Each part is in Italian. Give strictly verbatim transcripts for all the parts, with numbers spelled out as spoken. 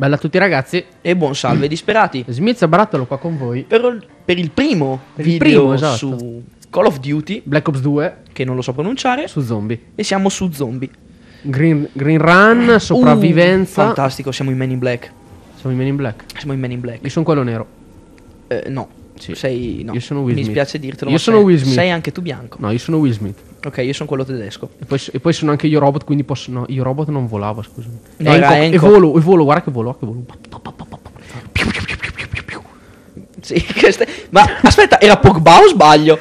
Bella a tutti ragazzi. E buon salve disperati. Smilzo Barattolo qua con voi. Per, per il primo Per il video primo, esatto. su Call of Duty, Black Ops due che non lo so pronunciare, su zombie. e siamo su zombie. Green, Green Run, sopravvivenza. Uh, fantastico, siamo in Men in Black. Siamo i Men in Black. Siamo in Men in Black. Io sono quello nero. Eh, no, Sì. sei... No. Io sono Will Mi Smith. dispiace dirtelo, Io ma sono sei, Will Smith. sei anche tu bianco. No, io sono Will Smith. Ok, io sono quello tedesco. E poi, e poi sono anche io robot, quindi posso... No, io robot non volavo, scusami. No, e, era Hancock- e Hancock. volo, e volo, guarda che volo, che volo. Sì, queste... Ma aspetta, era Pogba o sbaglio?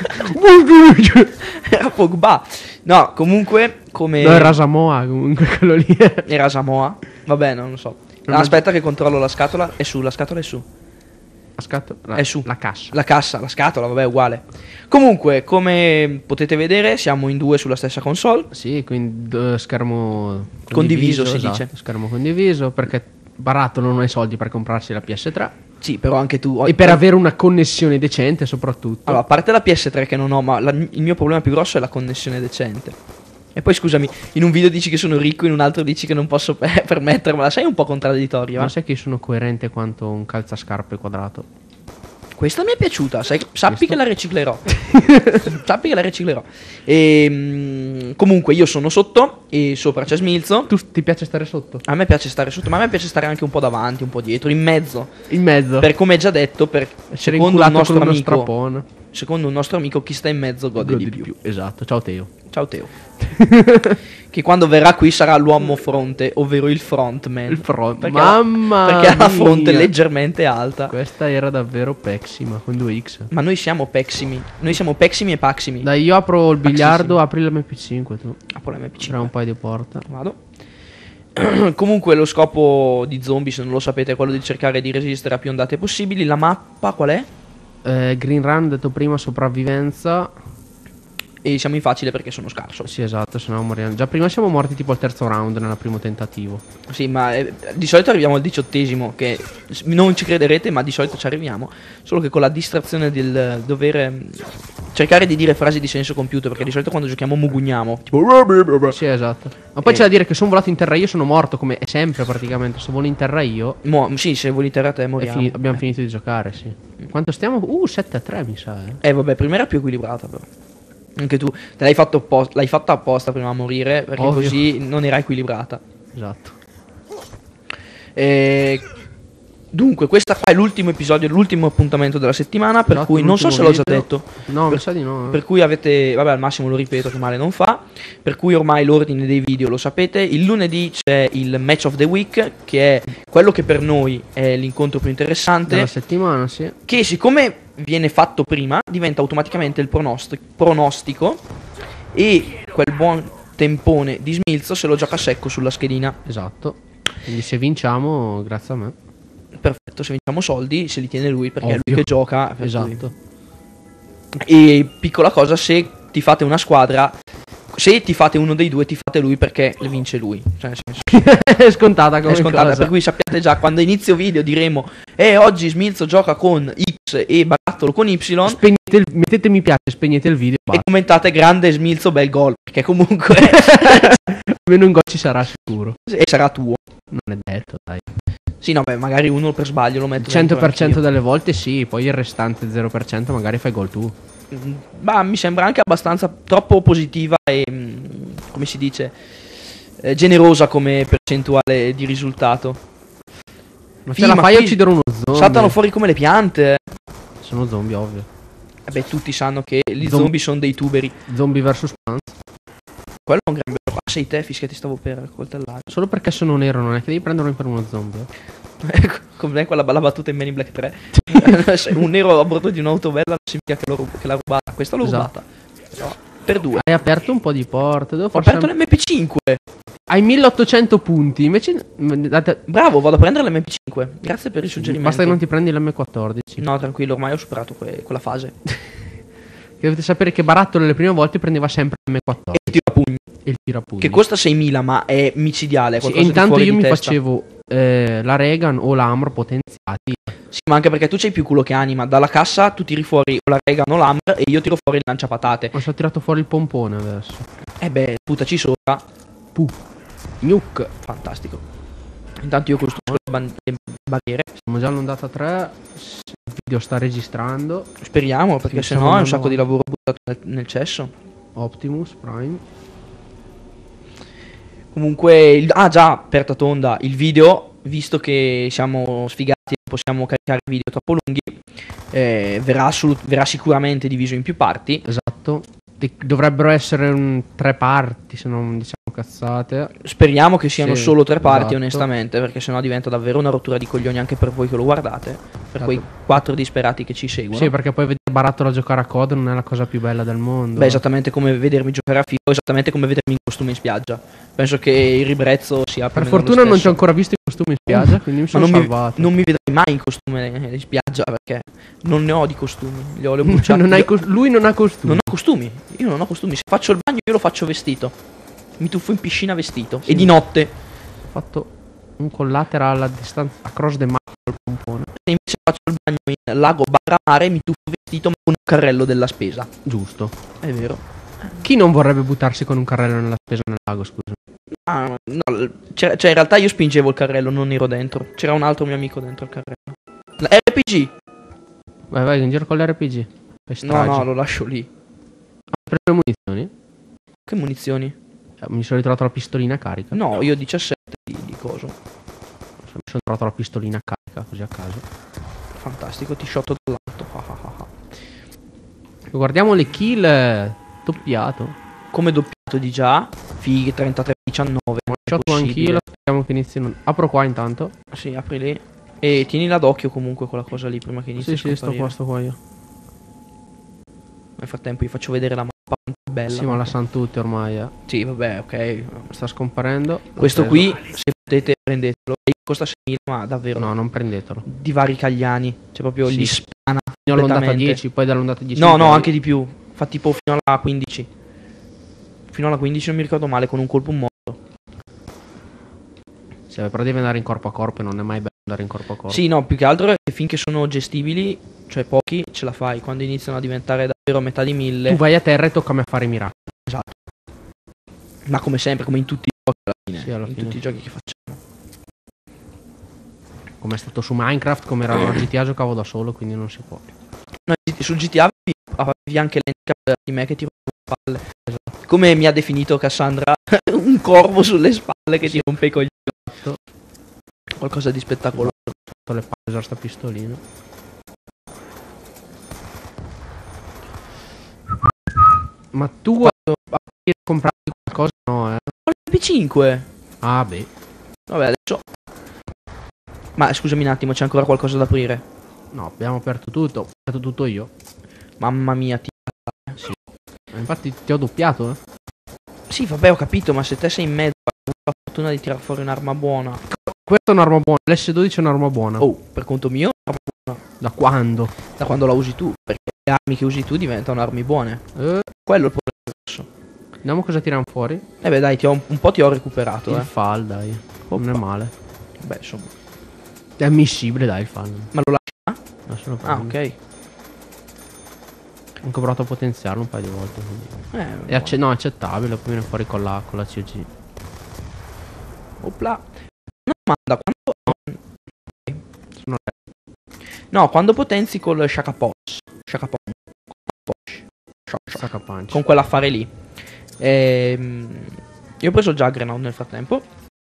Era Pogba. No, comunque, come... No, era Samoa, comunque quello lì. Era Samoa? Vabbè, non lo so. Non Aspetta che controllo la scatola. È su, la scatola è su. La scatola, la, È su. La cassa. La cassa, la scatola, vabbè, uguale. Comunque, come potete vedere, siamo in due sulla stessa console. Sì, quindi eh, schermo Condiviso, si esatto, dice. Schermo condiviso, perché Barattolo non ha i soldi per comprarsi la P S tre. Sì, però anche tu... E per avere una connessione decente soprattutto. Allora, a parte la P S tre che non ho, ma la- il mio problema più grosso è la connessione decente. E poi scusami, in un video dici che sono ricco, in un altro dici che non posso per- permettermela. Sei un po' contraddittorio, Ma eh? sai che io sono coerente quanto un calzascarpe quadrato. Questa mi è piaciuta, sai- sappi Questo? che la riciclerò. Sappi che la riciclerò. E, mm, comunque io sono sotto e sopra c'è Smilzo. Tu ti piace stare sotto? A me piace stare sotto, ma a me piace stare anche un po' davanti, un po' dietro, in mezzo. In mezzo. Per come già detto, per, essere secondo un inculato nostro con uno amico, strappone. secondo un nostro amico, chi sta in mezzo gode, Godi di più. Esatto, ciao Teo. Ciao Teo. Che quando verrà qui sarà l'uomo fronte, ovvero il frontman. Il front. Perché Mamma ha, perché ha la fronte mia. leggermente alta. Questa era davvero pexima con due X. Ma noi siamo peximi. Noi siamo peximi e paximi. Dai, io apro il biliardo, Paxissimo. apri l'M P cinque tu. Apro l'M P cinque. C'era un paio di porta. Vado. Comunque lo scopo di zombie, se non lo sapete, è quello di cercare di resistere a più ondate possibili. La mappa qual è? Eh, Green Run, detto prima, sopravvivenza. E siamo in facile perché sono scarso. Sì, esatto, se no moriamo. Già prima siamo morti tipo al terzo round nel primo tentativo. Sì, ma eh, di solito arriviamo al diciottesimo, che s- non ci crederete, ma di solito ci arriviamo. Solo che con la distrazione del dover mm, cercare di dire frasi di senso compiuto, perché di solito quando giochiamo mugugniamo. Tipo... Sì, esatto. Ma poi Eh. c'è da dire che sono volato in terra io, sono morto, come è sempre praticamente. Se volo in terra io, Mo- sì, se volete a te è moriamo. fini- abbiamo eh. finito di giocare, sì. Quanto stiamo? Uh, sette a tre mi sa, eh. Eh vabbè, prima era più equilibrata però. Anche tu te l'hai fatto apposta, l'hai fatta apposta prima a morire, perché Ovvio. così non era equilibrata. Esatto. E... Dunque, questa qua è l'ultimo episodio, l'ultimo appuntamento della settimana, per Esatto, cui non so se l'ho già l'ultimo detto. No, per, mi sa di no. eh. per cui avete, vabbè, al massimo lo ripeto che male non fa. Per cui ormai l'ordine dei video lo sapete. Il lunedì c'è il Match of the Week, che è quello che per noi è l'incontro più interessante, Della settimana, sì. che siccome viene fatto prima diventa automaticamente il pronosti- pronostico, e quel buon tempone di Smilzo se lo gioca secco sulla schedina. Esatto. Quindi se vinciamo, grazie a me. Perfetto, se vinciamo soldi se li tiene lui, perché è Ovvio. lui che gioca, per cui- Esatto. E piccola cosa, se ti fate una squadra, se ti fate uno dei due, ti fate lui perché le vince lui. Cioè, nel senso, È scontata come è scontata, cosa. per cui sappiate già, quando inizio video diremo eh oggi Smilzo gioca con X e Barattolo con Y, Spegnete il- mettete mi piace, spegnete il video. e Basta. commentate grande Smilzo bel gol, perché comunque Almeno un gol ci sarà sicuro. e sarà tuo. Non è detto, dai. Sì, no, beh, magari uno per sbaglio lo metto Il cento per cento dentro delle volte sì, poi il restante zero per cento magari fai gol tu. anch'io. Mm, Ma mi sembra anche abbastanza troppo positiva e mm, come si dice, eh, generosa come percentuale di risultato. Ma Sì, se la ma fai a qui uccidere uno zombie. Saltano fuori come le piante. Sono zombie, ovvio. Eh beh, tutti sanno che gli Zom- zombie sono dei tuberi. Zombie versus Plants. Quello è un gran bello. Ah, sei te, fischia, ti stavo per coltellare. Solo perché sono nero, non è che devi prenderlo per uno zombie. Ecco, come quella bella battuta in Men in Black tre. Se un nero a bordo di un'autovella non significa che, l'ho rub- che l'ha rubata. Questa l'ho Esatto. rubata. Però, per due. Hai aperto un po' di porte. Devo Ho fare aperto l'M P cinque. Hai milleottocento punti. Invece m- date- Bravo, vado a prendere l'M P cinque. Grazie per il suggerimento. basta che non ti prendi l'M quattordici. No, tranquillo, ormai ho superato que- quella fase. Che dovete sapere che Barattolo le prime volte prendeva sempre l'M E quattordici. il tirapugni, E il tirapugni. che costa seimila, ma è micidiale. è Sì, e qualcosa di intanto fuori io di mi testa. facevo eh, la Reagan o l'Amr potenziati. Sì, ma anche perché tu c'hai più culo che anima. Dalla cassa tu tiri fuori o la Reagan o l'Hammer e io tiro fuori il lanciapatate. Ma ci ho tirato fuori il pompone adesso. E beh, putaci sopra. Puh. Nuke. Fantastico. Intanto io costruisco il ban- le barriere. Siamo già all'ondata tre. Il video sta registrando. Speriamo, perché Sì, sennò siamo è un sacco andando di lavoro buttato nel, nel cesso. Optimus Prime. Comunque, il- ah già, aperta tonda, il video, visto che siamo sfigati e non possiamo caricare video troppo lunghi, eh, verrà, assolut- verrà sicuramente diviso in più parti. Esatto. Di- Dovrebbero essere un- tre parti, se non diciamo cazzate. Speriamo che siano Sì, solo tre parti, esatto. onestamente, perché sennò diventa davvero una rottura di coglioni anche per voi che lo guardate, per quei Esatto. quattro disperati che ci seguono. Sì, perché poi vedere Barattolo giocare a C O D non è la cosa più bella del mondo. Beh, esattamente come vedermi giocare a FIFA, esattamente come vedermi in costume in spiaggia. Penso che il ribrezzo sia più Per o meno lo fortuna non ci stesso. ho ancora visto i costumi in spiaggia, quindi mi Ma sono non mi, salvato. non mi vedrai mai in costume in spiaggia, perché non ne ho di costumi. Li ho, li ho bruciati. Non hai Li ho- cos- lui non ha costumi. non ho costumi. Io non ho costumi. Se faccio il bagno, io lo faccio vestito. Mi tuffo in piscina vestito. Sì. E di notte. Ho fatto un collateral a distanza across the map col pompone. Se invece faccio il bagno in lago barra mare, mi tuffo vestito ma con un carrello della spesa. Giusto. È vero. Chi non vorrebbe buttarsi con un carrello nella spesa nel lago, scusa? Ah, no, l- c'era- cioè in realtà io spingevo il carrello, non ero dentro. C'era un altro mio amico dentro il carrello. La R P G. Vai, vai, in giro con l'R P G. Fai No, stragi. no, lo lascio lì. Hai preso le munizioni? Che munizioni? Eh, Mi sono ritrovato la pistolina carica. No, io ho diciassette di, di coso. Mi sono trovato la pistolina carica, così a caso. Fantastico, ti shotto dall'alto. Ah, ah, ah, ah. Guardiamo le kill. eh, Doppiato. Come doppiato di già. Fighi trentatré diciannove. Shot one kill. Speriamo che inizino. Apro qua intanto. Sì, apri lì. E tienila d'occhio comunque quella cosa lì prima che inizi Sì, a sì, sto scomparire. qua, sto qua io. Nel frattempo vi faccio vedere la mappa quanto è bella. Sì, ma la sanno tutti ormai. Eh. Sì, vabbè, ok. Sta scomparendo. L'ho Questo preso. qui, se potete, prendetelo. E costa seimila, ma davvero. No, non prendetelo. Di vari cagliani. Cioè proprio Sì. li spana. Fino all'ondata completamente. dieci, poi dall'ondata dieci. No, in no, poi- anche di più. Fa tipo fino alla quindici. Fino alla quindici non mi ricordo male, con un colpo morto. Sì, però devi andare in corpo a corpo e non è mai bello andare in corpo a corpo. Sì, no, più che altro è che finché sono gestibili, cioè pochi, ce la fai. Quando iniziano a diventare davvero a metà di mille. Tu vai a terra e toccami a fare i miracoli. Esatto. Ma come sempre, come in tutti i giochi alla fine. Sì, alla in fine. tutti i giochi che facciamo. Come è stato su Minecraft, come era la G T A giocavo da solo, quindi non si può. No, su G T A avevi- avevi anche l'handicap di me che ti rompe le spalle. Esatto. Come mi ha definito Cassandra, un corvo sulle spalle che ti rompe i coglioni. Esatto. Qualcosa di spettacoloso. Ho le palle a sta pistolina. Ma tu hai comprato qualcosa? No, eh. Ho il P cinque. Ah, beh. Vabbè, adesso. Ma scusami un attimo, c'è ancora qualcosa da aprire. No, abbiamo aperto tutto. Ho aperto tutto io. Mamma mia, ti... Eh, Infatti ti ho doppiato, eh. Sì, vabbè, ho capito, ma se te sei in mezzo, hai avuto la fortuna di tirar fuori un'arma buona. Questa è un'arma buona. L'S dodici è un'arma buona. Oh, per conto mio, un'arma buona. Da quando? Da quando la usi tu, perché le armi che usi tu diventano armi buone. Eh, Quello è il problema grosso. vediamo cosa tiriamo fuori. Eh beh, dai, ti ho un, un po' ti ho recuperato, Il eh. fall, dai. Non è male. Beh, insomma. È ammissibile, dai, il fall. Ma lo lasci? Adesso lo Ah, prendo. ok. Ho anche provato a potenziarlo un paio di volte. Quindi. Eh, È acce- no, è accettabile. Poi viene fuori con la, con la C O G. Opla. Una domanda, quando... Sono No, quando potenzi col Shaka Posh. Shaka Pong. Posh. Shock, shock. Sacca punch. Con quell'affare lì. Ehm, io ho preso il Juggernaut nel frattempo.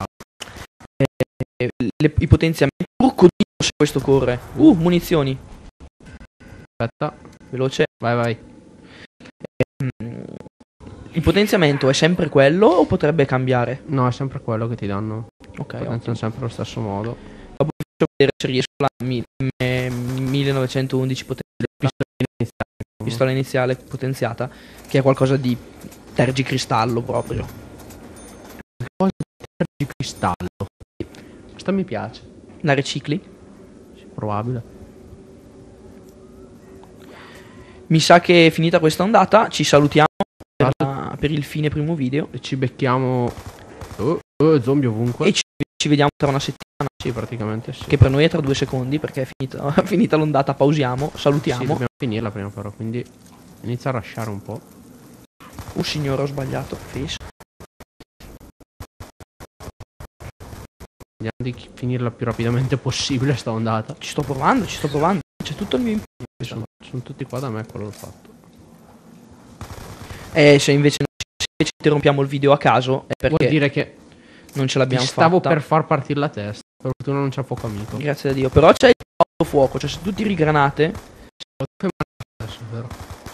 E, le- I potenziamenti. Porco Dio, se questo corre. Uh, munizioni. Aspetta. Veloce. Vai, vai. Mm, Il potenziamento è sempre quello o potrebbe cambiare? No, è sempre quello che ti danno. Ok, Potenziano ottimo. sempre allo stesso modo. Dopo vi faccio vedere se riesco la mi- me- millenovecentoundici potenziata, pistola iniziale potenziata, che è qualcosa di tergicristallo proprio. Cosa di cristallo. Questa mi piace. La ricicli? Sì, probabile. Mi sa che è finita questa ondata, ci salutiamo per, la- per il fine primo video E ci becchiamo. Oh, oh, zombie ovunque. e ci, ci vediamo tra una settimana, Sì, praticamente sì. che per noi è tra due secondi perché è finita, finita l'ondata, pausiamo, Sì, salutiamo. dobbiamo finirla prima però, quindi inizia a rushare un po'. Oh signore, ho sbagliato. Face. Vediamo di chi- finirla il più rapidamente possibile sta ondata. Ci sto provando, ci sto provando. C'è tutto il mio impegno. Sono, sono tutti qua da me, quello l'ho fatto. Eh, se invece se ci interrompiamo il video a caso è perché Vuol dire che non ce ti l'abbiamo stavo fatta. per far partire la testa. Per fortuna non c'è fuoco amico. Grazie a Dio. Però c'è il fuoco, cioè se tu tiri granate. Adesso, vero?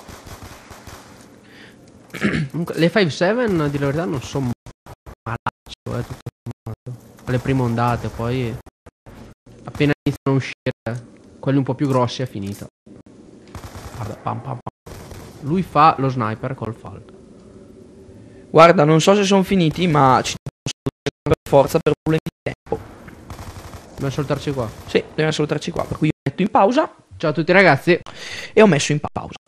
Comunque, le cinque sette, a dire la verità, non sono malaccio, eh, tutto sommato. Le prime ondate, poi appena iniziano a uscire quelli un po' più grossi è finita. Guarda, pam pam pam. Lui fa lo sniper col falco. Guarda, non so se sono finiti, ma ci dobbiamo per forza per problemi di tempo. Dobbiamo saltarci qua. Sì, dobbiamo salutarci qua, per cui io metto in pausa Ciao a tutti ragazzi. e ho messo in pausa.